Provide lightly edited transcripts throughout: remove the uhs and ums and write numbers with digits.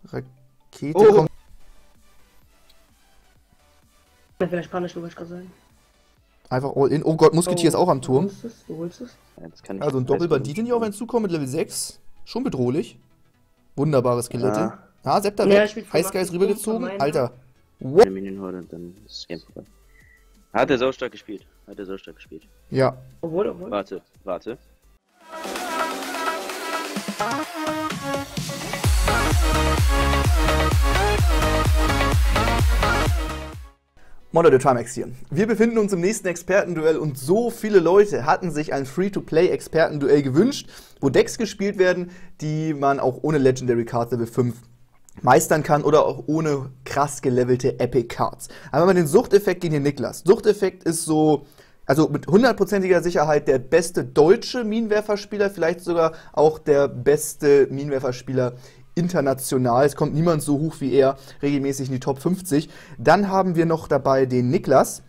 Rakete kommt. Vielleicht Spanisch, wollte ich gerade sagen. Einfach all in. Oh Gott, Musketier ist auch am Turm. Du holst es? Jetzt kann ich Also ein Doppelbandit, die auf einen zukommen mit Level 6. Schon bedrohlich. Wunderbare Skelette. Ah, Scepter Ja, weg. ich bin von Highsky ist Max rübergezogen. von meinen- Alter. eine Minion-Horde und dann ist das Game vorbei. Hat er so stark gespielt. Ja. Obwohl. Warte. Moin Leute, Trimax hier. Wir befinden uns im nächsten Expertenduell und so viele Leute hatten sich ein Free-to-Play-Expertenduell gewünscht, wo Decks gespielt werden, die man auch ohne Legendary Cards Level 5 meistern kann oder auch ohne krass gelevelte Epic Cards. Einmal mal den Suchteffekt gegen den Niklas. Suchteffekt ist so, also mit 100%iger Sicherheit der beste deutsche Minenwerferspieler, vielleicht sogar auch der beste Minenwerferspieler international. Es kommt niemand so hoch wie er regelmäßig in die Top 50. Dann haben wir noch dabei den Niklas,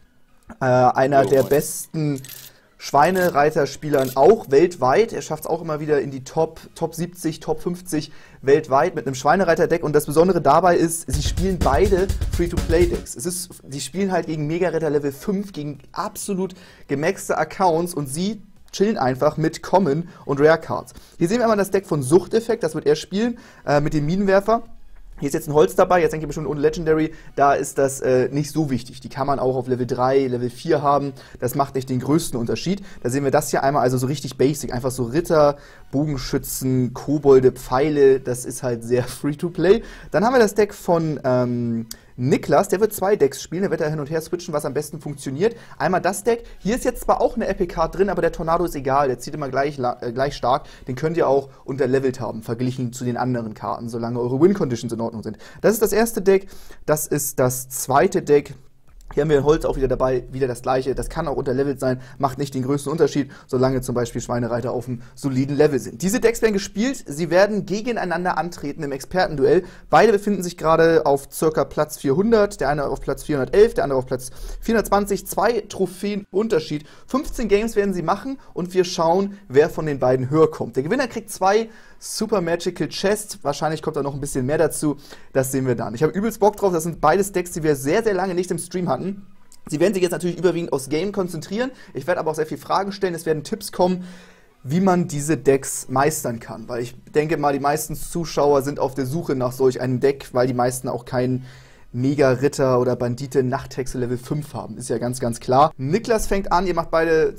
einer der besten Schweinereiterspielern auch weltweit. Er schafft es auch immer wieder in die Top 70, Top 50 weltweit mit einem Schweinereiter-Deck. Und das Besondere dabei ist, sie spielen beide Free-to-Play-Decks. Sie spielen halt gegen Mega-Ritter Level 5, gegen absolut gemaxte Accounts und sie chillen einfach mit Common und Rare Cards. Hier sehen wir einmal das Deck von Suchteffekt, das wird er spielen mit dem Minenwerfer. Hier ist jetzt ein Holz dabei, jetzt denke ich bestimmt ohne Legendary, da ist das nicht so wichtig. Die kann man auch auf Level 3, Level 4 haben, das macht nicht den größten Unterschied. Da sehen wir das hier einmal, also so richtig basic, einfach so Ritter, Bogenschützen, Kobolde, Pfeile, das ist halt sehr Free-to-Play. Dann haben wir das Deck von Niklas, der wird zwei Decks spielen, der wird da hin und her switchen, was am besten funktioniert. Einmal das Deck, hier ist jetzt zwar auch eine Epic Card drin, aber der Tornado ist egal, der zieht immer gleich stark, den könnt ihr auch unterlevelt haben, verglichen zu den anderen Karten, solange eure Win-Conditions in Ordnung sind. Das ist das erste Deck, das ist das zweite Deck. Hier haben wir ein Holz auch wieder dabei, wieder das gleiche. Das kann auch unterlevelt sein, macht nicht den größten Unterschied, solange zum Beispiel Schweinereiter auf einem soliden Level sind. Diese Decks werden gespielt, sie werden gegeneinander antreten im Expertenduell. Beide befinden sich gerade auf circa Platz 400, der eine auf Platz 411, der andere auf Platz 420. 2 Trophäen Unterschied. 15 Games werden sie machen und wir schauen, wer von den beiden höher kommt. Der Gewinner kriegt 2 Super Magical Chest. Wahrscheinlich kommt da noch ein bisschen mehr dazu. Das sehen wir dann. Ich habe übelst Bock drauf. Das sind beides Decks, die wir sehr, sehr lange nicht im Stream hatten. Sie werden sich jetzt natürlich überwiegend aufs Game konzentrieren. Ich werde aber auch sehr viele Fragen stellen. Es werden Tipps kommen, wie man diese Decks meistern kann. Weil ich denke mal, die meisten Zuschauer sind auf der Suche nach solch einem Deck, weil die meisten auch keinen Mega-Ritter oder Bandite Nachthexe Level 5 haben. Ist ja ganz, ganz klar. Niklas fängt an, ihr macht beide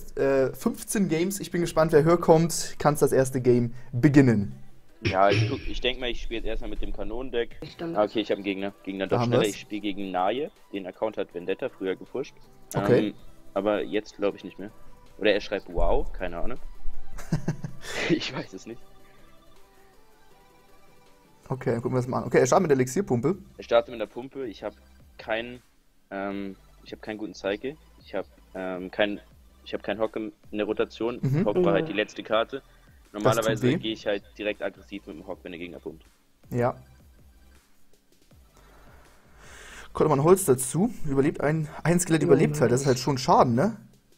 15 Games. Ich bin gespannt, wer höher kommt. Kannst das erste Game beginnen. Ja, ich denke mal, ich spiele jetzt erstmal mit dem Kanonendeck. Okay, ich habe einen Gegner. Gegner doch schneller. Ich spiele gegen Naje. Den Account hat Vendetta früher gepusht. Okay. Aber jetzt glaube ich nicht mehr. Oder er schreibt wow, keine Ahnung. Ich weiß es nicht. Okay, dann gucken wir das mal an. Okay, er startet mit der Elixierpumpe. Er startet mit der Pumpe. Ich habe keinen guten Cycle. Ich habe keinen Hock in der Rotation. Hock war halt die letzte Karte. Normalerweise gehe ich halt direkt aggressiv mit dem Hock, wenn der Gegner pumpt. Ja. Kommt mal ein Holz dazu. Überlebt ein Skelett überlebt halt. Das ist halt schon Schaden, ne?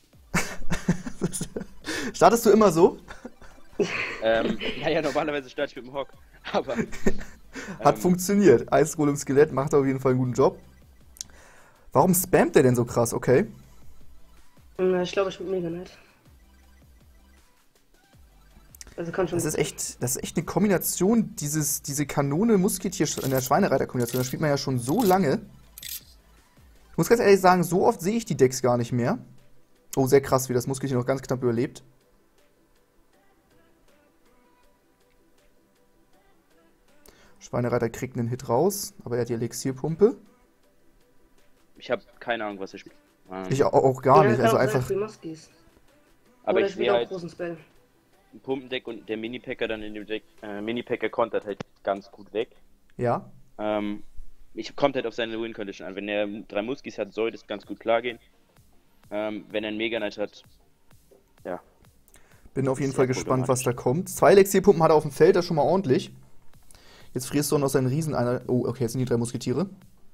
Startest du immer so? Naja, normalerweise starte ich mit dem Hock. Aber hat funktioniert. Eisgolem Skelett macht auf jeden Fall einen guten Job. Warum spammt der denn so krass? Okay. Ich glaube, ich bin mega nett. Also kann schon. Das ist echt eine Kombination, diese Kanone Musketier in der Schweinereiter-Kombination. Das spielt man ja schon so lange. Ich muss ganz ehrlich sagen, so oft sehe ich die Decks gar nicht mehr. Oh, sehr krass, wie das Musketier noch ganz knapp überlebt. Schweinereiter kriegt einen Hit raus, aber er hat die Elixierpumpe. Ich habe keine Ahnung, was er spielt. Ich auch gar nicht, also einfach. Aber ich sehe halt ein Pumpendeck und der Mini-Packer dann in dem Deck. Mini-Packer kontert halt ganz gut weg. Ja. Kommt halt auf seine Win-Condition an. Wenn er 3 Muskis hat, soll das ganz gut klar gehen. Wenn er einen Mega Knight hat, ja. Bin auf jeden Fall gespannt, was da kommt. 2 Elixierpumpen hat er auf dem Feld, das ist schon mal ordentlich. Jetzt frierst du noch seinen Riesen einer. Oh, okay, jetzt sind die 3 Musketiere.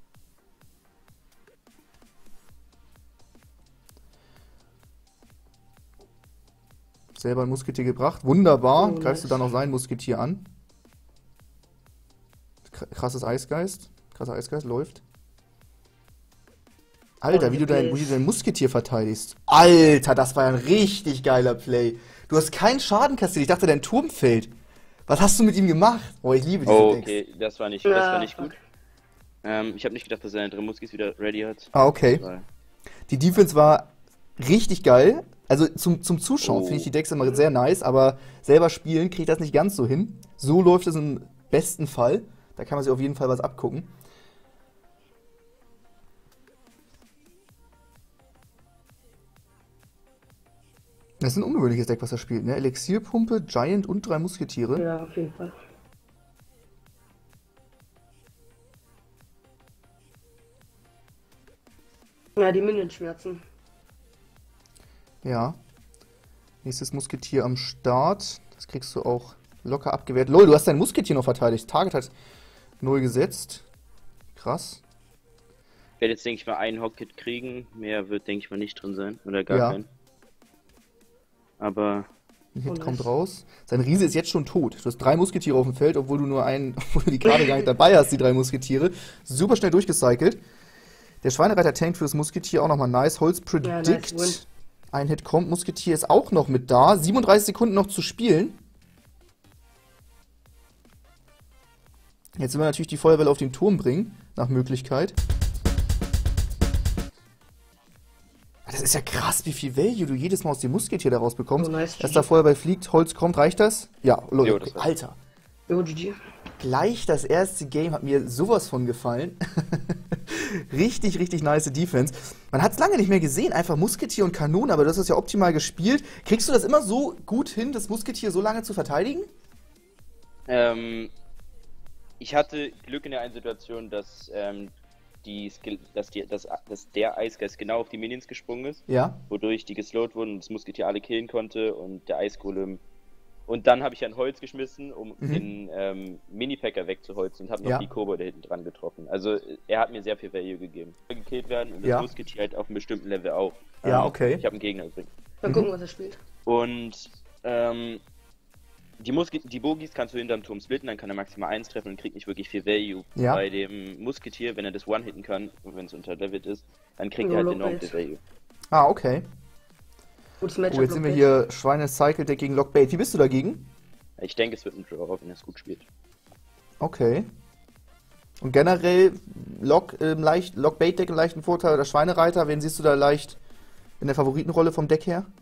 Selber ein Musketier gebracht. Wunderbar. Greifst du dann noch sein Musketier an. Krasses Eisgeist. Krasser Eisgeist läuft. Alter, wie du dein Musketier verteidigst. Alter, das war ein richtig geiler Play. Du hast keinen Schaden kassiert. Ich dachte, dein Turm fällt. Was hast du mit ihm gemacht? Oh, ich liebe diese Decks. Okay, das war nicht gut. Ich habe nicht gedacht, dass er seine 3 Muskis wieder ready hat. Ah, okay. Die Defense war richtig geil. Also zum Zuschauen finde ich die Decks immer sehr nice, aber selber spielen kriege ich das nicht ganz so hin. So läuft es im besten Fall. Da kann man sich auf jeden Fall was abgucken. Das ist ein ungewöhnliches Deck, was er spielt, ne? Elixierpumpe, Giant und 3 Musketiere. Ja, auf jeden Fall. Ja, die Minion-Schmerzen. Ja. Nächstes Musketier am Start. Das kriegst du auch locker abgewehrt. Lol, du hast dein Musketier noch verteidigt. Target hat 0 gesetzt. Krass. Ich werde jetzt, denke ich mal, einen Hockkit kriegen. Mehr wird, denke ich mal, nicht drin sein. Oder gar keinen. Aber... Ein Hit kommt raus. Sein Riese ist jetzt schon tot. Du hast 3 Musketiere auf dem Feld, obwohl du die gerade gar nicht dabei hast, die 3 Musketiere. Super schnell durchgecycelt. Der Schweinereiter tankt fürs Musketier auch nochmal nice. Holz Predict. Ja, nice. Ein Hit kommt. Musketier ist auch noch mit da. 37 Sekunden noch zu spielen. Jetzt will wir natürlich die Feuerwelle auf den Turm bringen. Nach Möglichkeit. Das ist ja krass, wie viel Value du jedes Mal aus dem Musketier daraus bekommst. Oh, nice. Dass da Feuerball fliegt, Holz kommt, reicht das? Ja, Leute, Alter. Jo, GG. Gleich das erste Game hat mir sowas von gefallen. Richtig, richtig nice Defense. Man hat es lange nicht mehr gesehen, einfach Musketier und Kanone, aber du hast das ja optimal gespielt. Kriegst du das immer so gut hin, das Musketier so lange zu verteidigen? Ich hatte Glück in der einen Situation, dass der Eisgeist genau auf die Minions gesprungen ist. Ja. Wodurch die geslowt wurden und das Musketier alle killen konnte und der Eisgolem. Und dann habe ich ein Holz geschmissen, um den Mini-Packer wegzuholzen und habe noch die Kobolde hinten dran getroffen. Also er hat mir sehr viel Value gegeben. Gekillt werden und das Musketier halt auf einem bestimmten Level auch. Ja, okay. Ich habe einen Gegner übrigens. Mal gucken, was er spielt. Und die Bogis kannst du hinterm Turm splitten, dann kann er maximal 1 treffen und kriegt nicht wirklich viel Value. Ja. Bei dem Musketier, wenn er das One-hitten kann, und wenn es unterlevelt ist, dann kriegt er halt enorm viel Value. Ah, okay. Gutes Matchup. Oh, jetzt sind wir hier Schweine-Cycle-Deck gegen Lockbait. Wie bist du dagegen? Ich denke, es wird ein Draw, wenn er es gut spielt. Okay. Und generell Lockbait-Deck im leichten Vorteil oder Schweinereiter, wen siehst du da leicht in der Favoritenrolle vom Deck her?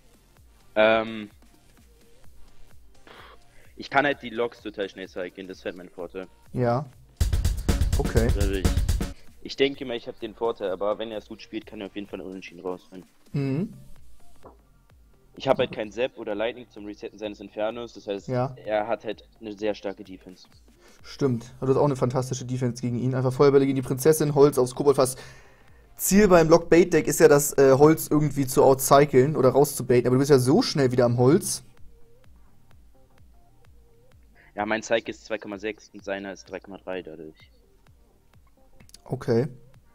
Ich kann halt die Loks total schnell cyclen, das ist halt mein Vorteil. Ja. Okay. Also ich denke mal, ich habe den Vorteil, aber wenn er es gut spielt, kann er auf jeden Fall einen Unentschieden rausholen. Mhm. Ich habe halt kein Zap oder Lightning zum Resetten seines Infernos, das heißt, er hat halt eine sehr starke Defense. Stimmt, du hast auch eine fantastische Defense gegen ihn. Einfach Feuerbälle gegen die Prinzessin, Holz aufs Koboldfass. Ziel beim Lockbait-Deck ist ja, das Holz irgendwie zu outcyclen oder rauszubaiten, aber du bist ja so schnell wieder am Holz. Ja, mein Cycle ist 2,6 und seiner ist 3,3 dadurch. Okay.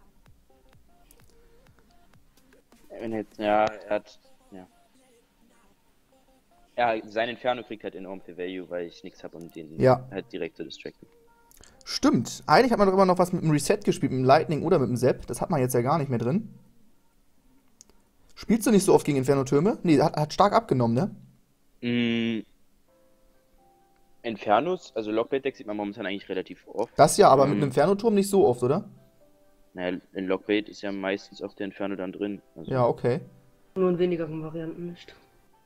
Sein Inferno kriegt halt enorm viel Value, weil ich nichts habe, um den halt direkt zu distracten. Stimmt. Eigentlich hat man doch immer noch was mit dem Reset gespielt, mit dem Lightning oder mit dem Zap. Das hat man jetzt ja gar nicht mehr drin. Spielst du nicht so oft gegen Inferno-Türme? Nee, hat stark abgenommen, ne? Infernos, also Lockbait-Deck sieht man momentan eigentlich relativ oft. Das ja, aber mit einem Inferno-Turm nicht so oft, oder? Naja, in Lockbait ist ja meistens auch der Inferno dann drin. Also ja, okay. Nur in wenigeren Varianten nicht.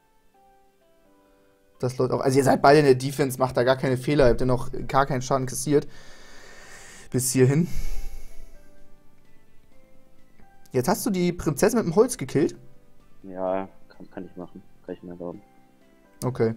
Das läuft auch. Also ihr seid beide in der Defense, macht da gar keine Fehler, ihr habt ja noch gar keinen Schaden kassiert. Bis hierhin. Jetzt hast du die Prinzessin mit dem Holz gekillt? Ja, kann ich machen. Kann ich mir erlauben. Okay.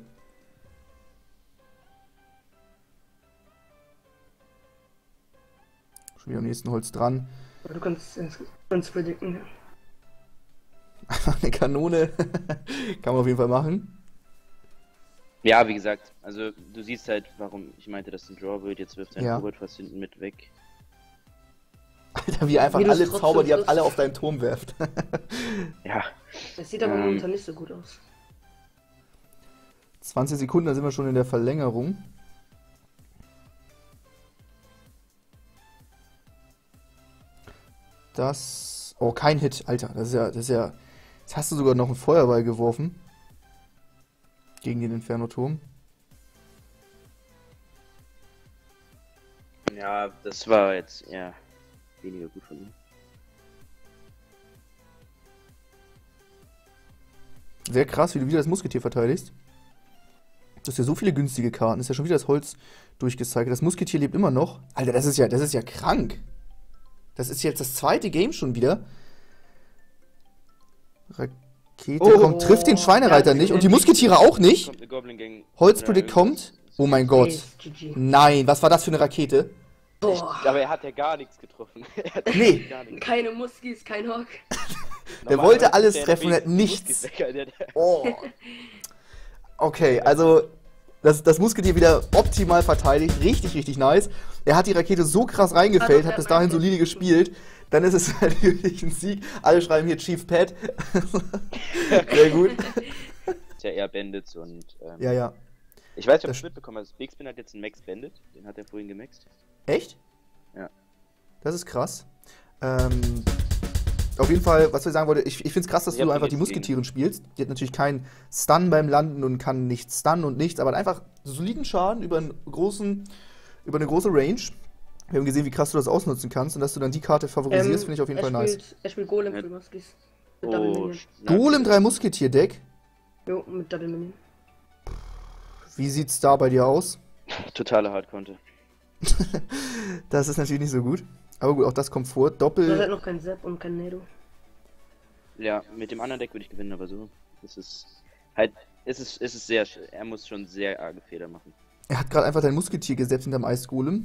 Schon wieder am nächsten Holz dran. Du kannst predikten, ja. Einfach eine Kanone. Kann man auf jeden Fall machen. Ja, wie gesagt, also du siehst halt, warum ich meinte, dass ein Draw wird. Jetzt wirft sein Kobold fast hinten mit weg. Alter, wie einfach alle Zauber, die alle auf deinen Turm werft. Ja. Das sieht aber momentan nicht so gut aus. 20 Sekunden, dann sind wir schon in der Verlängerung. das... Oh, kein Hit, Alter. Das ist ja... Jetzt hast du sogar noch einen Feuerball geworfen. Gegen den Inferno-Turm. Ja, das war jetzt eher weniger gut von mir. Sehr krass, wie du wieder das Musketier verteidigst. Du hast ja so viele günstige Karten. Ist ja schon wieder das Holz durchgezeigt. Das Musketier lebt immer noch. Alter, das ist ja krank. Das ist jetzt das zweite Game schon wieder. Rakete kommt, trifft den Schweinereiter nicht und die Musketiere auch nicht. Holzpredict kommt. Oh mein Gott. Nein, was war das für eine Rakete? Aber er hat ja gar nichts getroffen. Nee. Keine Muskis, kein Hock. Der wollte alles treffen und hat nichts. Oh. Okay, also das Musketier wieder optimal verteidigt. Richtig, richtig nice. Er hat die Rakete so krass reingefällt, hat bis dahin solide gespielt. Dann ist es natürlich ein Sieg. Alle schreiben hier Chief Pat. Sehr gut. Ist ja eher Bandits und... Ja. Ich weiß nicht, ob du es mitbekommen hast. Big Spin hat jetzt einen Max Bandit. Den hat er vorhin gemaxt. Echt? Ja. Das ist krass. Auf jeden Fall, was ich sagen wollte, ich finde es krass, dass du einfach die Musketieren spielst. Die hat natürlich keinen Stun beim Landen und kann nicht stunnen und nichts, aber einfach soliden Schaden über eine große Range. Wir haben gesehen, wie krass du das ausnutzen kannst und dass du dann die Karte favorisierst, finde ich auf jeden Fall nice. Er spielt Golem für Muskis. Mit Oh, Double Minion. Golem 3 Musketier-Deck? Jo, mit Double Minion. Wie sieht's da bei dir aus? Totale Hardcounter. Das ist natürlich nicht so gut. Aber gut, auch das kommt vor. Du hast halt noch kein Sepp und kein Nado. Ja, mit dem anderen Deck würde ich gewinnen, aber so. Es ist halt. Es ist sehr. Er muss schon sehr arge Fehler machen. Er hat gerade einfach dein Musketier gesetzt hinterm Eisgolem.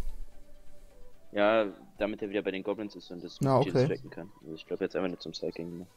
Ja, damit er wieder bei den Goblins ist und das okay. tracken kann. Also ich glaube jetzt einfach nur zum Cycling gemacht.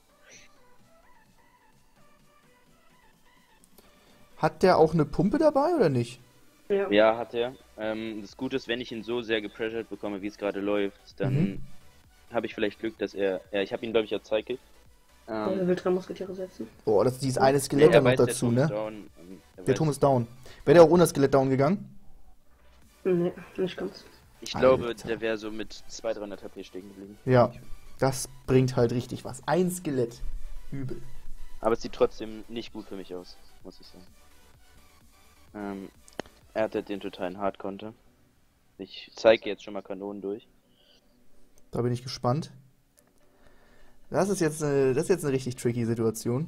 Hat der auch eine Pumpe dabei oder nicht? Ja, hat er. Das Gute ist, wenn ich ihn so sehr gepressured bekomme, wie es gerade läuft, dann habe ich vielleicht Glück, dass er... Ja, ich habe ihn, glaube ich, erzeigt. Er will 3 Musketiere setzen. Oh, das ist dieses eine Skelett dann noch dazu, ne? Der Turm ist down. Wäre der auch ohne Skelett down gegangen? Nee, nicht ganz. Ich glaube, der wäre so mit 200-300 HP stehen geblieben. Ja, das bringt halt richtig was. Ein Skelett. Übel. Aber es sieht trotzdem nicht gut für mich aus, muss ich sagen. Er hatte den totalen Hardcounter. Ich zeige jetzt schon mal Kanonen durch. Da bin ich gespannt. Das ist jetzt eine richtig tricky Situation.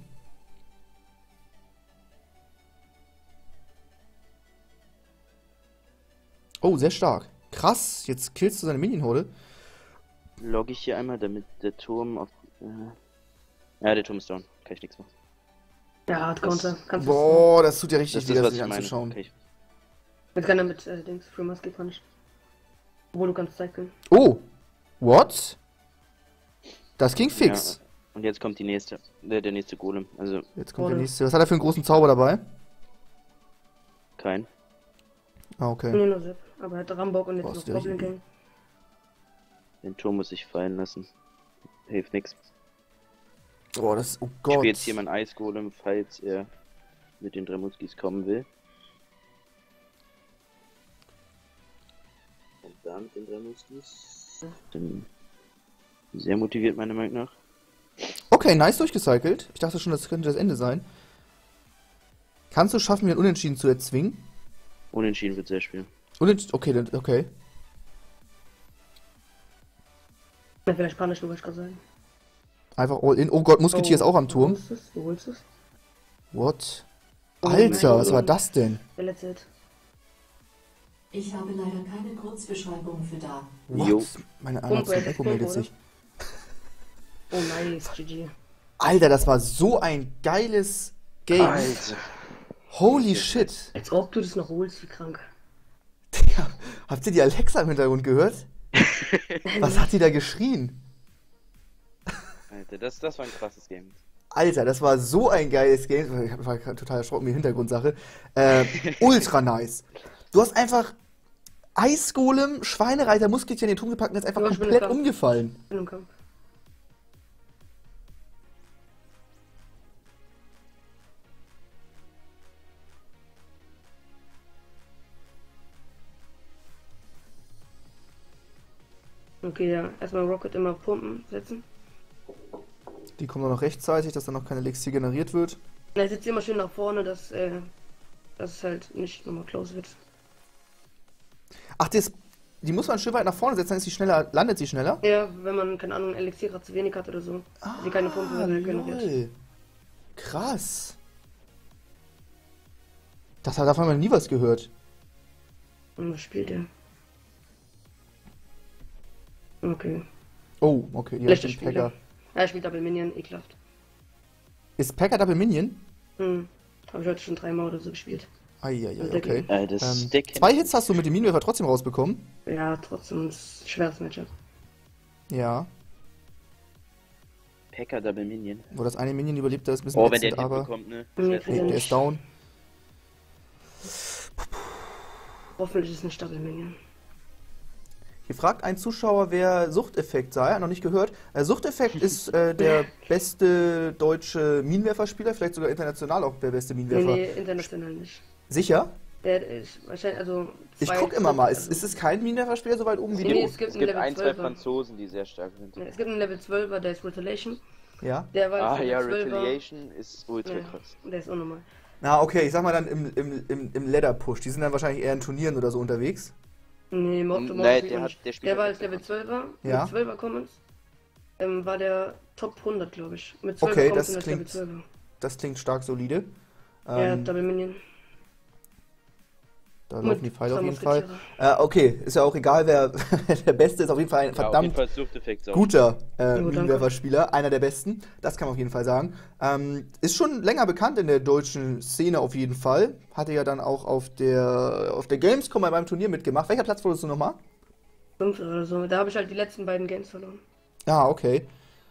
Oh, sehr stark. Krass, jetzt killst du seine Minion-Horde. Logge ich hier einmal, damit der Turm auf... Ja, der Turm ist down. Kann ich nichts machen. Ja, Hardcounter. Kannst du Boah, das tut ja richtig weh, das, das was sich ich meine. anzuschauen. Okay. Jetzt kann er mit Dings Free Musky Punch. Obwohl du kannst cyclen. Oh, what? Das ging fix. Ja, und jetzt kommt die nächste, der nächste Golem. Also Jetzt kommt der nächste. Was hat er für einen großen Zauber dabei? kein. Ah, okay. Nee, nur Sepp. Aber er hat Rambock und jetzt Boah, noch ist der Goblin richtig Gang. Den Turm muss ich fallen lassen. Hilft nix. Oh, das oh Ich Gott. spiele jetzt hier meinen Eisgolem, falls er mit den 3 Muskis kommen will. Und dann mit den 3 Muskis. Bin sehr motiviert, meiner Meinung nach. Okay, nice durchgecycelt. Ich dachte schon, das könnte das Ende sein. Kannst du schaffen, mir ein Unentschieden zu erzwingen? Unentschieden wird sehr schwer. Okay, dann, okay. Ja, vielleicht panisch, wollte ich gerade sagen. Einfach all in. Oh Gott, Musketier ist auch am Turm. Du holst es? What? Oh Alter, mein was Gott. war das denn? Der letzte Hit. Ich habe leider keine Kurzbeschreibung für da. What? Jo. Meine Pumpe, Amazon Echo meldet oder? sich. Oh nice, GG. Alter, das war so ein geiles Game. Alter. Holy shit. Als ob du das noch holst, wie krank. Ja, habt ihr die Alexa im Hintergrund gehört? Was hat die da geschrien? Alter, das war ein krasses Game. Alter, das war so ein geiles Game. Ich war total erschrocken, die Hintergrundsache. Ultra nice. Du hast einfach Eisgolem, Schweinereiter, Musketier in den Turm gepackt und ist einfach Ja, ich bin komplett im Kampf. umgefallen. Ich bin im Kampf. Okay, ja. Erstmal Rocket immer pumpen, setzen. Die kommen dann noch rechtzeitig, dass dann noch kein Elixier generiert wird. Er sitzt immer schön nach vorne, dass es halt nicht nochmal close wird. Ach, die muss man ein Stück weit nach vorne setzen, dann ist sie schneller, landet sie schneller? Ja, wenn man, keine Ahnung, Elixier gerade zu wenig hat oder so. Sie keine Pumpe generiert. Lol. Krass. Davon haben wir nie was gehört. Und was spielt er? Okay. Oh, okay. Ja, Schlechter stimmt, Spieler. Pekka. Ja, er spielt Double Minion, ekelhaft. Ist Pekka Double Minion? Habe ich heute schon 3 Mal oder so gespielt. Eieiei, okay. Das Deck 2 Hits hast du mit dem Minenwerfer trotzdem rausbekommen? Ja, trotzdem ist ein schweres Matchup. Ja. Pekka Double Minion. Wo das eine Minion überlebt, das ist ein bisschen Oh, wenn der ätzend, einen Hit aber... bekommt, ne? Nee, Das wär Nee, der ist down. Hoffentlich ist es nicht Double Minion. Hier fragt ein Zuschauer, wer Suchteffekt sei. Noch nicht gehört. Suchteffekt ist der beste deutsche Minenwerferspieler, vielleicht sogar international auch der beste Minenwerfer. Nee, international nicht. Sicher? Der ist wahrscheinlich, also... Ich zwei- guck immer mal. also- Ist es kein Minenwerferspieler so weit oben wie Nee, du? es gibt Es einen gibt Level ein, zwei 12er. Franzosen, die sehr stark sind. Ja, es gibt einen Level 12er, der ist Retaliation. Ja. Der war Ah ja, Level 12er. Retaliation ist ultra Ja, krass. der ist unnormal. Na, okay, ich sag mal dann im Ladder-Push. Die sind dann wahrscheinlich eher in Turnieren oder so unterwegs. Nee, Mob to Mob Nein, spielt der man hat- nicht. der spielt Der war halt als Level mit 12er, Ja. mit 12er Commons. War der Top 100, glaube ich. Mit 12er Okay, Commons das und als Level klingt 12er. Das klingt stark solide. Ja, Double Minion. Da laufen die Pfeile auf jeden Fall. Musketiere. Okay, ist ja auch egal, wer der Beste ist. Auf jeden Fall ein Ja, auf jeden verdammt Fall Suchteffekt sauber. guter danke. Minenwerferspieler. Einer der besten. Das kann man auf jeden Fall sagen. Ist schon länger bekannt in der deutschen Szene auf jeden Fall. Hatte ja dann auch auf der Gamescom beim Turnier mitgemacht. Welcher Platz wurdest du nochmal? 5 oder so. Da habe ich halt die letzten beiden Games verloren. Ah, okay.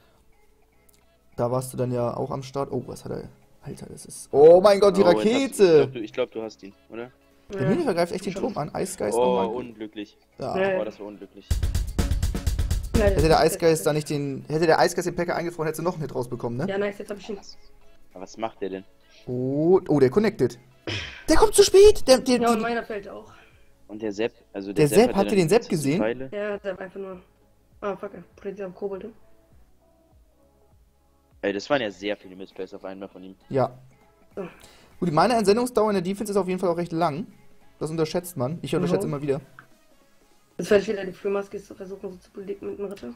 Da warst du dann ja auch am Start. Oh, was hat er? Alter, das ist... Oh mein Gott, die Oh, jetzt Rakete! ich glaube, du hast ihn, oder? Der Minenwerfer greift echt den Turm an. Eisgeist Oh, nochmal. unglücklich. Ja. Ja. Oh, das war unglücklich. Ja, Hätte der Eisgeist da nicht hätte der Eisgeist den Packer eingefroren, hätte sie noch einen Hit rausbekommen, ne? Ja, nice, jetzt habe ich ihn. Aber was macht der denn? Oh, der connected. Der kommt zu spät! Ja, und meiner fällt auch. Und der Sepp, also Der Sepp, hatte habt ihr dann den Sepp 40 gesehen? Pfeile. Ja, der war einfach nur... Ah, fuck, er bringt am Kobold. Ey, das waren ja sehr viele Missplays auf einmal von ihm. Ja. So. Gut, meine Entsendungsdauer in der Defense ist auf jeden Fall auch recht lang. Das unterschätzt man. Ich unterschätze immer wieder. Jetzt werde ich wieder die Freemaske zu versuchen, so zu belegen mit dem Ritter.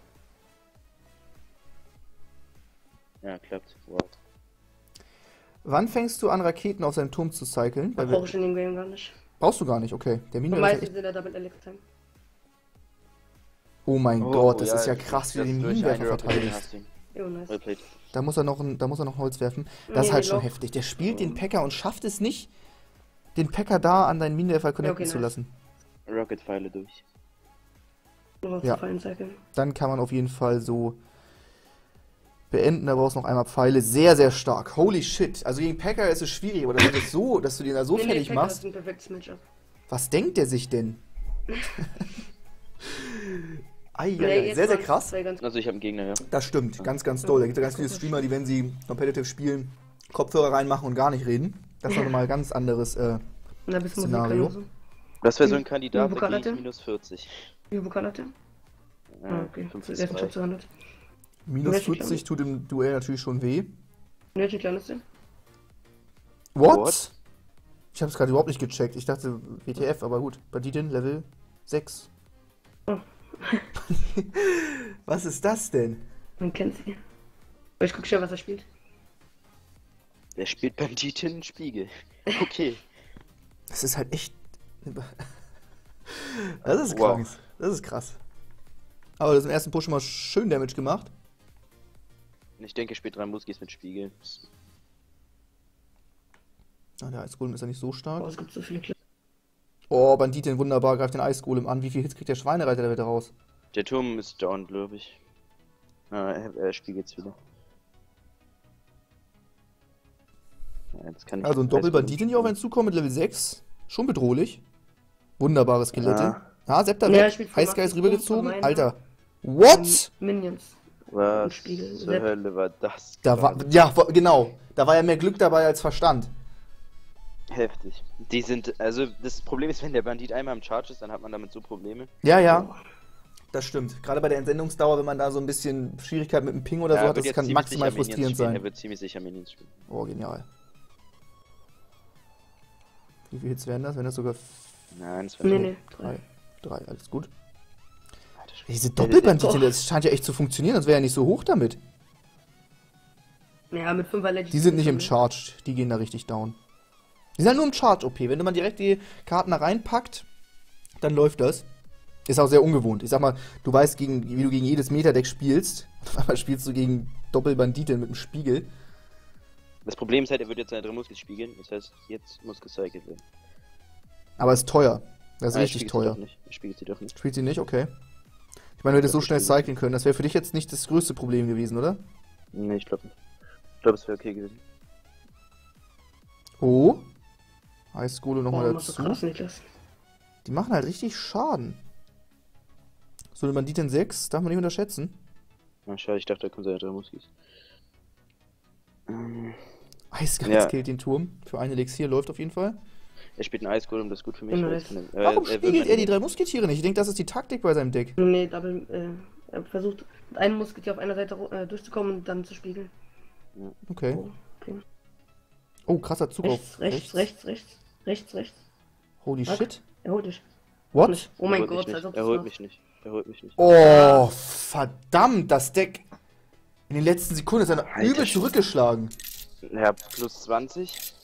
Ja, klappt. Wow. Wann fängst du an, Raketen auf seinen Turm zu cyclen? Da brauche ich in dem Game gar nicht. Brauchst du gar nicht, okay. Der Und Minenwerfer ist meistens echt... sind er da mit Elixir Time. Oh mein Oh, Gott, das ist ja krass, wie du das den durch Minenwerfer eine Rocket verteidigst. hast du ihn. Jo, nice. Wellplayed. Da muss er noch ein Holz werfen. Das ist Nee, halt nee, schon Loch. heftig. Der spielt den Packer und schafft es nicht, den Packer da an deinen Minenwerfer connecten okay, zu nice. lassen. Rocket-Pfeile durch. Nur Ja. zu Fallen cyclen. Dann kann man auf jeden Fall so beenden. Da brauchst du noch einmal Pfeile. Sehr, sehr stark. Holy shit. Also gegen Packer ist es schwierig, aber dass du den da so fertig Packer machst. ist ein perfektes Matchup. Was denkt der sich denn? Nee, Sehr, jetzt sehr waren es krass. zwei ganz- Also ich habe einen Gegner, ja. Das stimmt. Ganz, ganz doll. Da gibt es ja ganz viele Streamer, die, wenn sie competitive spielen, Kopfhörer reinmachen und gar nicht reden. Das ist nochmal ein ganz anderes Na, bis Musik Szenario. kann Das wäre so ein Kandidat, Wie der viel geht minus 40. Wie viel Pokal hat der? Ah, okay. 50 Der ist schon 200. Minus Welche 40 tut im Duell natürlich schon weh. Welche klein ist der? What? Ich habe es gerade überhaupt nicht gecheckt. Ich dachte WTF, aber gut. Banditen Level 6. Oh. Was ist das denn? Man kennt sie. Aber ich guck schon, was er spielt. Der spielt Banditen Spiegel. Okay. Das ist halt echt. Das ist Wow. krank. Das ist krass. Aber das im ersten Push schon mal schön Damage gemacht. Und ich denke, er spielt 3 Muskis mit Spiegel. Ah, der Eisgolem ist ja nicht so Oh, stark. es gibt so viele Clips. Oh, Banditin, wunderbar, greift den Eisgolem an. Wie viel Hits kriegt der Schweinereiter da wieder raus? Der Turm ist down, glaube ich. Ah, er spiegelt's wieder. Ja, jetzt kann ich Also ein Doppelbanditin hier auf einen zukommen mit Level 6. Schon bedrohlich. Wunderbare Skelette. Ja. Ah, Scepter Ja, weg. spielt voll Eisgeist Macht, rübergezogen. von meiner. Alter. What? Minions. Was Spiegel. zur Sepp. Hölle war das? Da war, gerade? ja, genau. Da war ja mehr Glück dabei als Verstand. Heftig. Die sind, also das Problem ist, wenn der Bandit einmal am Charge ist, dann hat man damit so Probleme. Ja, ja. Das stimmt. Gerade bei der Entsendungsdauer, wenn man da so ein bisschen Schwierigkeit mit dem Ping oder so er hat, wird das jetzt kann ziemlich maximal sicher Minions frustrierend spielen. sein. Er wird ziemlich sicher Minions spielen. Oh, genial. Wie viele Hits wären das? Wenn das sogar Nein, das Nee, drei. Drei, alles gut. Alter, Diese Doppelbanditen, das scheint ja echt zu funktionieren, das wäre ja nicht so hoch damit. Ja, mit 5er Legends. Die sind nicht im Charged, die gehen da richtig down. Die sind halt nur im Charge-OP. Wenn man direkt die Karten da reinpackt, dann läuft das. Ist auch sehr ungewohnt. Ich sag mal, du weißt, wie du gegen jedes Meta-Deck spielst. Auf einmal spielst du gegen Doppelbanditen mit dem Spiegel. Das Problem ist halt, er wird jetzt seine 3 Muskels spiegeln. Das heißt, jetzt muss gecycelt werden. Aber ist teuer. Das ist Ah, er richtig spiegelt teuer. sie doch nicht. Er spiegelt sie doch nicht. Spielt sie nicht? Okay. Ich meine, du hättest so schnell cyclen können. Das wäre für dich jetzt nicht das größte Problem gewesen, oder? Nee, ich glaube nicht. Ich glaube, es wäre okay gewesen. Oh. Eisgole nochmal machst du dazu. krass, Niklas. Die machen halt richtig Schaden. So eine Banditin 6, darf man nicht unterschätzen. Ah, schade, ich dachte, da kommen seine 3 Muskels. Eisgeist Ja. killt den Turm. Für ein Elixier läuft auf jeden Fall. Er spielt einen Eisgolem, das ist gut für mich. Genau, weil das- jetzt kann Warum wird spiegelt er meine- die 3 Musketiere nicht? Ich denke, das ist die Taktik bei seinem Deck. Nee, er versucht, mit einem Musketier auf einer Seite durchzukommen und dann zu spiegeln. Okay. Oh, okay. Oh, krasser Zug auf Rechts. Holy Was? shit. Er holt dich. What? Oh mein Er holt mich Gott, nicht. als ob Er das holt war's. mich nicht. Er holt mich nicht. Oh, verdammt, das Deck. In den letzten Sekunden ist er Alter übel Schwede. zurückgeschlagen. Ja, plus 20.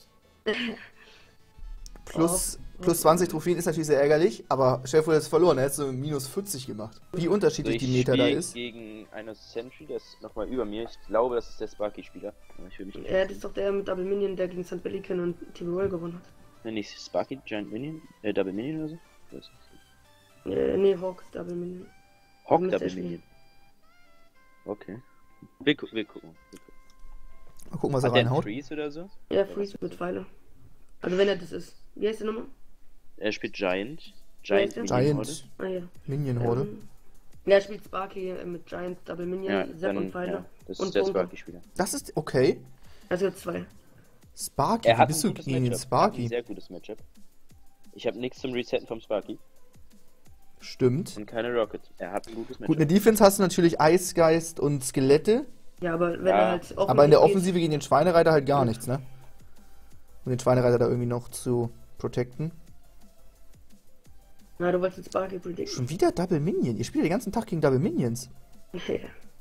Plus 20 Trophäen ist natürlich sehr ärgerlich, aber Chef hat jetzt verloren, er hat so minus 40 gemacht. Wie unterschiedlich die Meta da spiel ist. gegen eine Sentry, der ist nochmal über mir. Ich glaube, das ist der Sparky-Spieler. Aber ich will mich nicht. Das ist doch der mit Double Minion, der gegen St. Bellican und Team Royal gewonnen hat. Nenn ich Sparky Giant Minion? Double Minion oder so? Was ist das? Nee, Hawk Double Minion. Hawk Müsste Double er Minion. Okay. Wir gucken. Mal gucken, was er Hat der einen reinhaut. Freeze oder so? Ja, Freeze mit Pfeile. Also wenn er das ist. Wie heißt der nochmal? Er spielt Giant. Wer ist der? Minion Horde. Giant Ah ja. Minion Horde. Ja, er spielt Sparky mit Giant Double Minion, Ja, Sepp und dann, Pfeile. ja, das und ist der Bunker. Sparky-Spieler. Das ist okay. Also jetzt 2. Sparky, Er wie hat bist ein du gutes gegen den Matchup. Er hat ein Sparky? sehr gutes Matchup. Ich habe nichts zum Resetten vom Sparky Stimmt. und keine Rocket. Er hat ein gutes Gut, in Matchup. der Defense hast du natürlich Eisgeist und Skelette, Ja, aber wenn Ja, er halt aber in der geht- Offensive gegen den Schweinereiter halt gar nichts, ne? Um den Schweinereiter da irgendwie noch zu protecten. Na, du wolltest den Sparky predikten. Schon wieder Double Minion. Ihr spielt den ganzen Tag gegen Double Minions. Ja.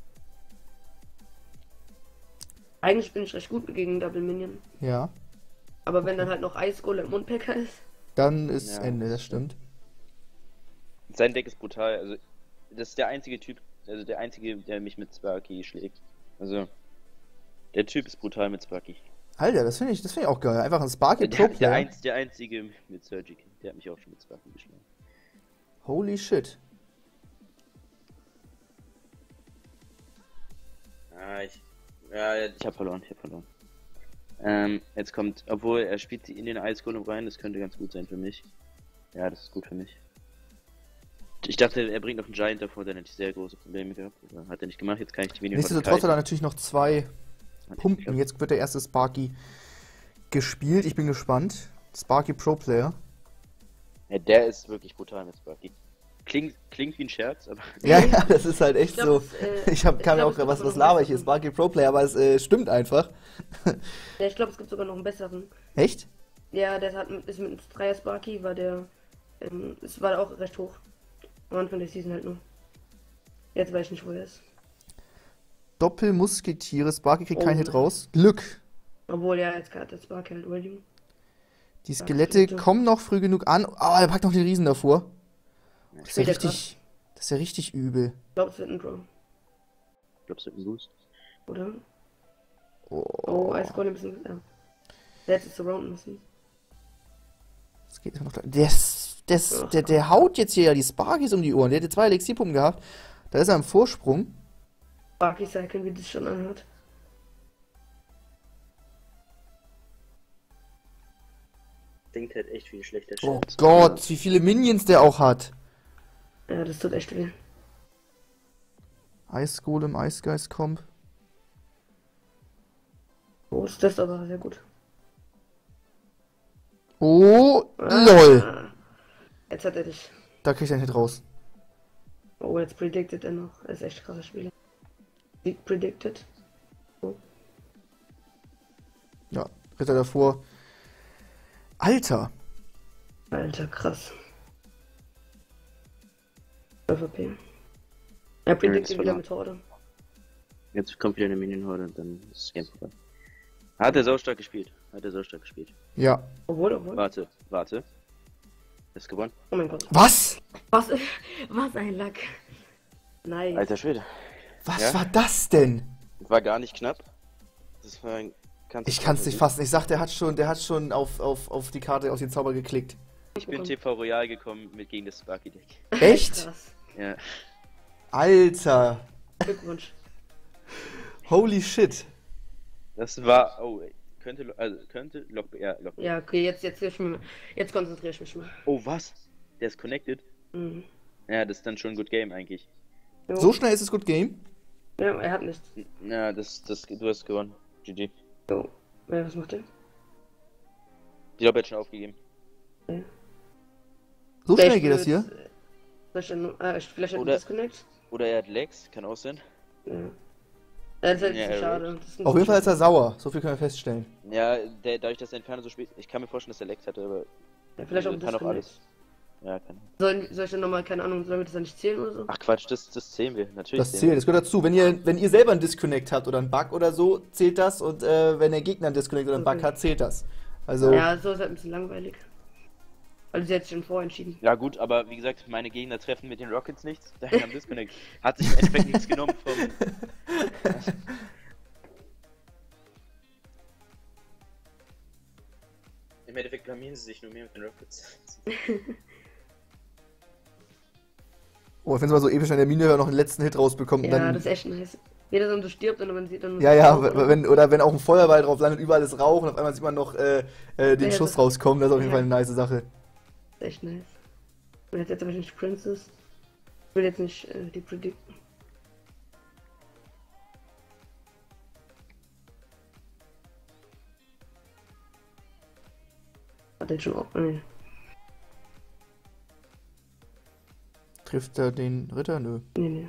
Eigentlich bin ich recht gut gegen Double Minion. Ja. Aber wenn dann halt noch Eisgolem und Packer ist. Dann ist Ja. Ende, das stimmt. Sein Deck ist brutal. Also, das ist der einzige Typ, also der einzige, der mich mit Sparky schlägt. Also, der Typ ist brutal mit Sparky. Alter, das finde ich auch geil. Einfach ein Sparky Pro Player. Der einzige mit Surgical. Der hat mich auch schon mit Sparky geschlagen. Holy shit. Ich hab verloren. Jetzt kommt, obwohl er spielt sie in den Eisgolem rein, das könnte ganz gut sein für mich. Ja, das ist gut für mich. Ich dachte, er bringt noch einen Giant davor, dann hätte ich sehr große Probleme gehabt. Aber hat er nicht gemacht, jetzt kann ich die Minion Nichtsdestotrotz hat er natürlich noch 2 Pumpen. geklappt. Jetzt wird der erste Sparky gespielt. Ich bin gespannt. Sparky Pro Player. Ja, der ist wirklich brutal mit Sparky. Klingt wie ein Scherz, aber Ja, ja, das ist halt echt Ich glaub, so. es, Kam mir glaub, auch es gibt was sogar noch laber einen ich hier? besseren. Sparky Pro Player, aber es stimmt einfach. Ja, ich glaube, es gibt sogar noch einen besseren. Echt? Ja, ist mit einem Dreier Sparky, es war auch recht hoch. Am Anfang der Season halt nur. Jetzt weiß ich nicht, wo er ist. Doppelmusketiere. Sparky kriegt Oh. keinen Hit raus. Glück. Obwohl, ja, jetzt hat der Sparky halt ready. Die Skelette stimmt. kommen noch früh genug an. Oh, er packt noch den Riesen davor. Das ist ja Spielt er richtig. Das ist ja richtig übel. Ich glaube, es wird ein Draw, ich glaube, es wird ein Boost. oder? Oh, Oh, Eisgolem ist ein... Ja. Der hätte surrounden müssen. das geht ja noch. Der haut jetzt hier ja die Sparkys um die Ohren. Der hätte 2 Elixierpumpen gehabt. Da ist er im Vorsprung. Sparky Cycle, wie das schon anhört. Klingt halt echt wie ein schlechter Scherz. Oh Gott, wie viele Minions der auch hat. Ja, das tut echt weh. Eisgolem, Eisgeist kommt. Oh, ist das aber sehr gut. Oh, lol. Ah, jetzt hat er dich. Da kriegt er einen Hit raus. Oh, jetzt predicted er noch. Er ist echt krasser Spieler. Sieg predicted. Oh. Ja, Ritter davor. Alter! Alter, krass. ÖVP. Er predicted wieder mit Horde. Jetzt kommt wieder eine Minion-Horde und dann ist das Game vorbei. Hat er saustark gespielt. Ja. Obwohl. Warte. Ist gewonnen. Oh mein Gott. Was? Was ein Lack. Nice. Alter Schwede. Was war das denn? War gar nicht knapp. Das war ein Ich kann's nicht fassen. Ich sag, der hat schon auf die Karte aus den Zauber geklickt. Ich bin TV Royal gekommen gegen das Sparky Deck. Echt? Krass. Ja. Alter! Glückwunsch. Holy shit! Das war. Oh, könnte Lock. Ja, okay, jetzt konzentriere ich mich mal. Oh, was? Der ist connected? Mhm. Ja, das ist dann schon ein Good Game eigentlich. Jo. So schnell ist es Good Game? Ja, er hat nichts. Ja, du hast gewonnen. GG. Jo. Ja, was macht er? Ich glaube, er hat schon aufgegeben. Okay. So schnell geht das hier? Vielleicht hat Oder- er Disconnect? Oder er hat Legs, kann auch sein. Ja. Das ist halt Ja, so er schade. Das ist Auf jeden Fall ist er sauer. So viel können wir feststellen. Ja, dadurch, dass der Inferno so spät. Ich kann mir vorstellen, dass er Legs hatte, aber. Ja, vielleicht auch ein kann auch Disconnect. alles. Ja, kann. Soll ich dann nochmal, keine Ahnung, sollen wir das dann nicht zählen oder so? Ach Quatsch, das zählen wir. Natürlich. Das zählt, das gehört dazu. Wenn ihr selber einen Disconnect habt oder einen Bug oder so, zählt das. Und wenn der Gegner einen Disconnect oder einen Bug Okay. hat, zählt das. Also, Ja, so ist halt ein bisschen langweilig. Weil sie jetzt schon vorentschieden. Ja gut, aber wie gesagt, meine Gegner treffen mit den Rockets nichts, daher haben Disconnect. Hat sich im Endeffekt nichts genommen vom... Im Endeffekt blamieren sie sich nur mehr mit den Rockets. oh, ich finde es mal so episch, wenn der Mine noch den letzten Hit rausbekommt. Und Ja, dann, das ist echt nice. Jeder so stirbt und man sieht dann... ja, wenn auch ein Feuerball drauf landet, überall ist Rauch und auf einmal sieht man noch den Ja, Schuss das- rauskommen. Das ist auf jeden ja. Fall eine nice Sache. Das ist echt nice. Und jetzt wahrscheinlich Princess. Ich will jetzt nicht die predikten. Hat den schon auch. Nee. Trifft er den Ritter? Nö. Nee.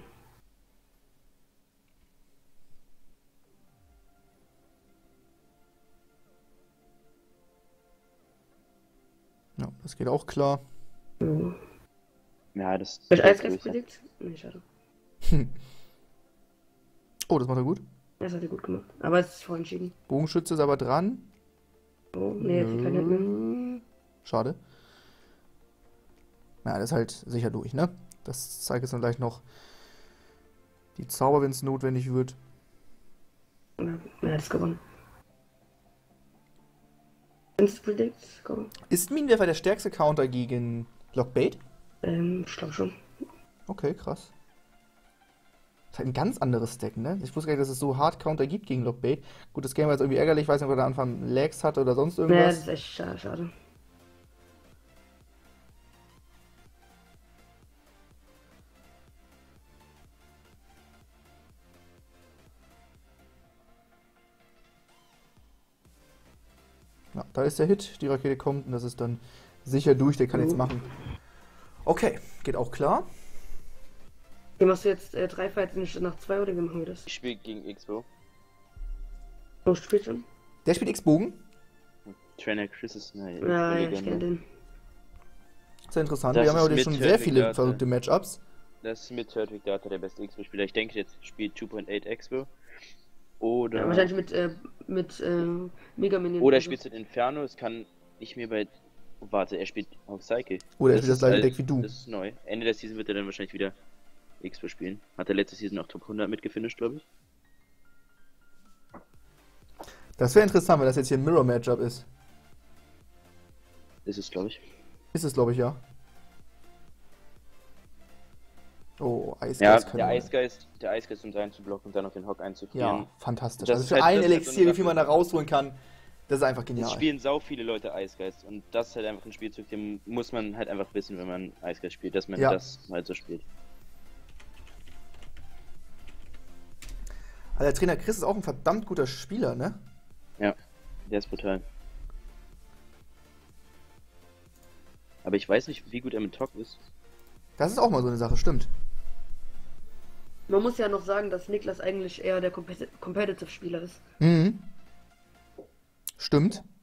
Ja, das geht auch klar. Ja. Ja, das... Soll ich Eisgeist predikt? Nee, schade. Oh, das macht er gut. Das hat er gut gemacht. Aber es ist vorentschieden. Bogenschütze ist aber dran. Oh, nee, jetzt kein Hit mehr. Schade. Ja, das ist halt sicher durch, ne? Das zeigt jetzt dann gleich noch die Zauber, wenn es notwendig wird. Ja, er hat es gewonnen. Princess predict? Komm. Ist Minenwerfer der stärkste Counter gegen Lockbait? Ich glaube schon. Okay, krass. Das ist halt ein ganz anderes Deck, ne? Ich wusste gar nicht, dass es so Hard Counter gibt gegen Lockbait. Gut, das Game war jetzt irgendwie ärgerlich, ich weiß nicht, ob er am Anfang Lags hatte oder sonst Ja, irgendwas. das ist echt schade. Ja, da ist der Hit, die Rakete kommt und das ist dann sicher durch, der kann jetzt machen. Okay, geht auch klar. Okay, machst du jetzt 3 Fights nicht nach 2 oder wie machen wir das? Ich spiele gegen Expo. Oh, spielt schon? Der spielt X-Bogen. Trainer Chris ist... Nein, Ja, ich kenne den. Sehr interessant. Das Wir haben ja ist heute mit schon sehr Turtwig viele Data. verrückte Matchups. Das ist mit Turtwig Data der beste Expo-Spieler. Ich denke, jetzt spielt 2.8 Expo. Oder... Ja, wahrscheinlich mit Mega Minion. Oder er spielt mit Inferno. Es kann nicht mehr bei... Oh, warte, er spielt auf Psyche. Oder er spielt das gleiche alt, Deck wie du. Das ist neu. Ende der Season wird er dann wahrscheinlich wieder Expo spielen. Hat er letzte Season auch Top 100 mitgefinisht, glaube ich. Das wäre interessant, wenn das jetzt hier ein Mirror-Matchup ist. Ist es, glaube ich. Ist es, glaube ich, ja. Oh, Ja, Eisgeist der können wir. Eisgeist um seinen zu blocken und dann auf den Hock einzufrieren. Ja, fantastisch. Das Also ist für halt- ein das ist halt Elixier, so eine wie viel man da rausholen kann, das ist einfach Es genial. spielen sau viele Leute Eisgeist und das ist halt einfach ein Spielzug, den muss man halt einfach wissen, wenn man Eisgeist spielt, dass man Ja. das halt so spielt. Also der Trainer Chris ist auch ein verdammt guter Spieler, ne? Ja, der ist brutal. Aber ich weiß nicht, wie gut er mit Tok ist. Das ist auch mal so eine Sache, stimmt. Man muss ja noch sagen, dass Niklas eigentlich eher der Competitive-Spieler ist. Mhm. Stimmt.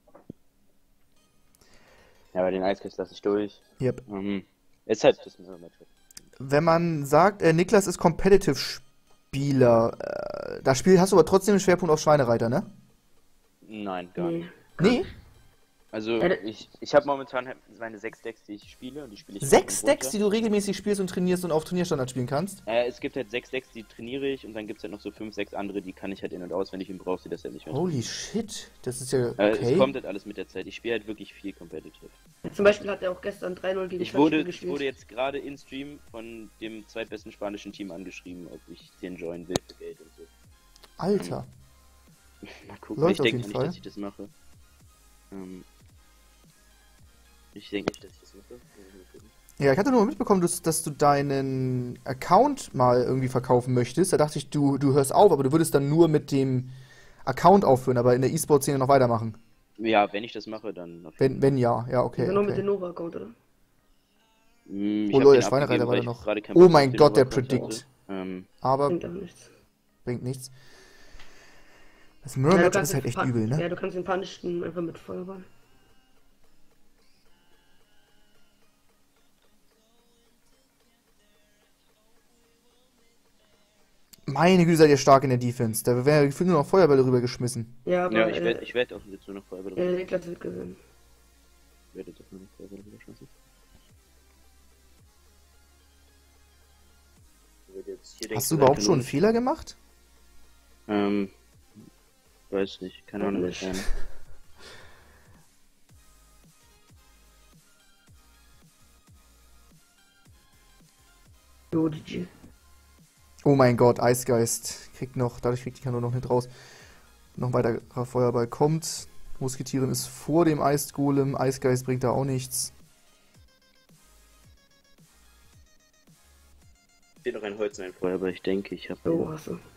Ja, bei den Eisgeist lasse ich durch. Yep. Ist halt das Mirror-Matchup. Wenn man sagt, Niklas ist Competitive-Spieler, hast du aber trotzdem einen Schwerpunkt auf Schweinereiter, ne? Nein, gar nicht. Nee? Also, ich habe momentan halt meine 6 Decks, die ich spiele. Und die spiele ich 6 Decks, die du regelmäßig spielst und trainierst und auf Turnierstandard spielen kannst? Es gibt halt 6 Decks, die trainiere ich. Und dann gibt es halt noch so 5, 6 andere, die kann ich halt in- und auswendig und brauche sie das halt nicht mehr. Holy shit, das ist ja okay. Es kommt halt alles mit der Zeit. Ich spiele halt wirklich viel Competitive. Zum Beispiel hat er auch gestern 3-0 gegen Ich Fletcher wurde jetzt gerade in Stream von dem zweitbesten spanischen Team angeschrieben, ob ich den joinen will für Geld und so. Alter. Mal gucken. Läuft Ich auf denke jeden nicht, Fall. dass ich das mache. Ich denke nicht, dass ich das mache. Mal gucken. Ja, ich hatte nur mitbekommen, dass du deinen Account mal irgendwie verkaufen möchtest. Da dachte ich, du hörst auf, aber du würdest dann nur mit dem Account aufhören, aber in der E-Sport-Szene noch weitermachen. Ja, wenn ich das mache, dann auf Wenn ja, okay. Nur mit okay. dem Nova-Account, oder? Ich Oh hab lol, den der Schweinereiter abgegeben, war weil da ich noch. gerade keinen Oh Bock auf mein den Gott, der Nova-Account Predict. hatte. Aber Bringt auch nichts. bringt nichts. Das Mirror-Match ist halt echt übel, ne? Ja, du kannst ihn punishen einfach mit Feuerball. Meine Güte, seid ihr stark in der Defense. Da wäre gefühlt nur noch Feuerbälle rübergeschmissen. Ja, aber Ja, ich werd auch jetzt nur noch Feuerball Niklas wird gewinnen. Ich werde jetzt auch nur noch Feuerball rüberschmeißen. Hast du überhaupt schon einen Fehler gemacht? Weiß nicht, keine Ahnung, was ich meine. Prodigy. Oh mein Gott, Eisgeist dadurch kriegt die Kanone noch nicht raus. Noch weiter Feuerball kommt. Musketieren ist vor dem Eisgolem. Eisgeist bringt da auch nichts. Steht noch ein Holz in ein Feuerball, ich denke, ich habe. Oh, hast du.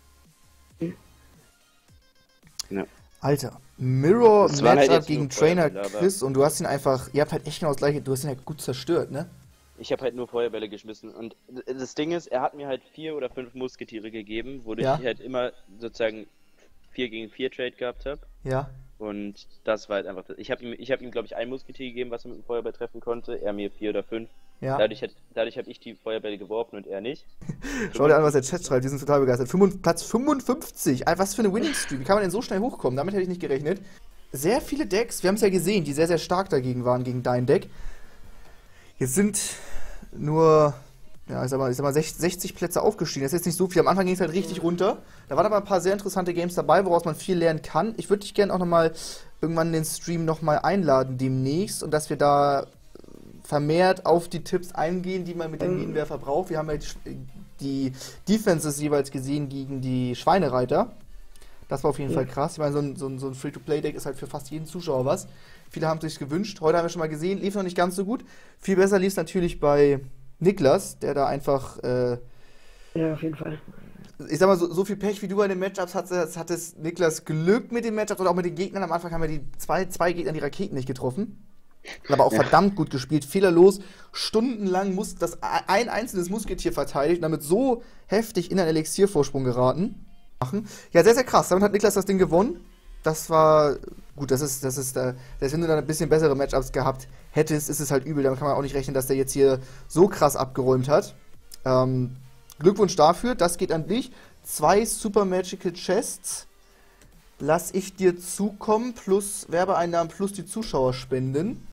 Ja. Alter, Mirror Das waren halt Matchup jetzt gegen nur Trainer Feuerbälle, aber- Chris und du hast ihn einfach, ihr habt halt echt genau das gleiche, du hast ihn halt gut zerstört, ne? Ich habe halt nur Feuerbälle geschmissen und das Ding ist, er hat mir halt 4 oder 5 Musketiere gegeben, wodurch Ja. ich halt immer sozusagen 4 gegen 4 Trade gehabt habe. Ja. Und das war halt einfach das. Ich hab ihm glaube ich, ein Musketier gegeben, was er mit dem Feuerball treffen konnte. Er mir 4 oder 5. Ja. Dadurch habe ich die Feuerbälle geworfen und er nicht. Schau dir an, was der Chat schreibt, die sind total begeistert. Platz 55, was für eine Winning Streak, wie kann man denn so schnell hochkommen? Damit hätte ich nicht gerechnet. Sehr viele Decks, wir haben es ja gesehen, die sehr, sehr stark dagegen waren, gegen dein Deck. Jetzt sind nur, ja, ich sag mal 60 Plätze aufgestiegen. Das ist jetzt nicht so viel. Am Anfang ging es halt richtig runter. Da waren aber ein paar sehr interessante Games dabei, woraus man viel lernen kann. Ich würde dich gerne auch nochmal irgendwann in den Stream nochmal einladen demnächst und dass wir da vermehrt auf die Tipps eingehen, die man mit dem Minenwerfer braucht. Wir haben ja die Defenses jeweils gesehen gegen die Schweinereiter. Das war auf jeden Fall krass. Ich meine, so ein Free-to-Play-Deck ist halt für fast jeden Zuschauer was. Viele haben es sich gewünscht. Heute haben wir schon mal gesehen, lief noch nicht ganz so gut. Viel besser lief es natürlich bei Niklas, der da einfach, Ja, auf jeden Fall. ich sag mal, so viel Pech wie du bei den Matchups hattest, hat es Niklas Glück mit den Matchups oder auch mit den Gegnern. Am Anfang haben wir die zwei Gegner die Raketen nicht getroffen. Aber auch verdammt gut gespielt, fehlerlos. Stundenlang muss ein einzelnes Musketier verteidigt und damit so heftig in einen Elixiervorsprung geraten. Ja, sehr, sehr krass. Damit hat Niklas das Ding gewonnen. Das war gut, wenn du dann ein bisschen bessere Matchups gehabt hättest, ist es halt übel. Damit kann man auch nicht rechnen, dass der jetzt hier so krass abgeräumt hat. Glückwunsch dafür, das geht an dich. 2 Super Magical Chests lass ich dir zukommen, plus Werbeeinnahmen, plus die Zuschauerspenden.